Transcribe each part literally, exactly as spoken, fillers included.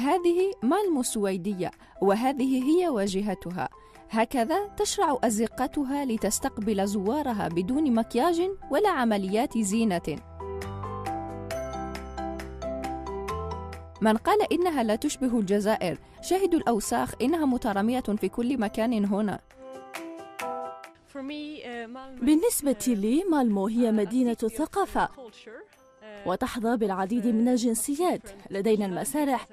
هذه مالمو السويدية، وهذه هي واجهتها. هكذا تشرع أزقتها لتستقبل زوارها بدون مكياج ولا عمليات زينة. من قال إنها لا تشبه الجزائر، شاهدوا الأوساخ، إنها مترامية في كل مكان هنا. بالنسبة لي مالمو هي مدينة الثقافة، وتحظى بالعديد من الجنسيات. لدينا المسارح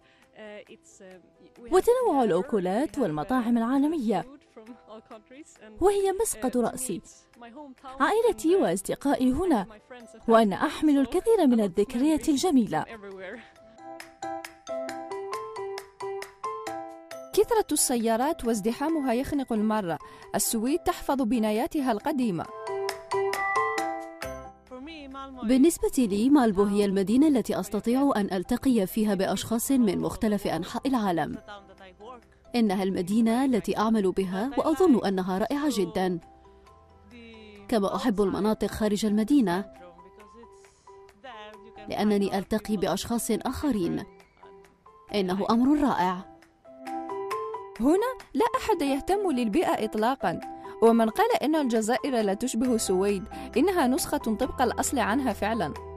وتنوع الأكلات والمطاعم العالمية، وهي مسقط رأسي. عائلتي وأصدقائي هنا، وأنا أحمل الكثير من الذكريات الجميلة. كثرة السيارات وازدحامها يخنق المرة. السويد تحفظ بناياتها القديمة. بالنسبة لي مالبو هي المدينة التي أستطيع أن ألتقي فيها بأشخاص من مختلف أنحاء العالم. إنها المدينة التي أعمل بها، وأظن أنها رائعة جدا. كما أحب المناطق خارج المدينة، لأنني ألتقي بأشخاص آخرين. إنه أمر رائع. هنا لا أحد يهتم للبيئة إطلاقاً. ومن قال إن الجزائر لا تشبه السويد، إنها نسخة طبق الأصل عنها فعلاً.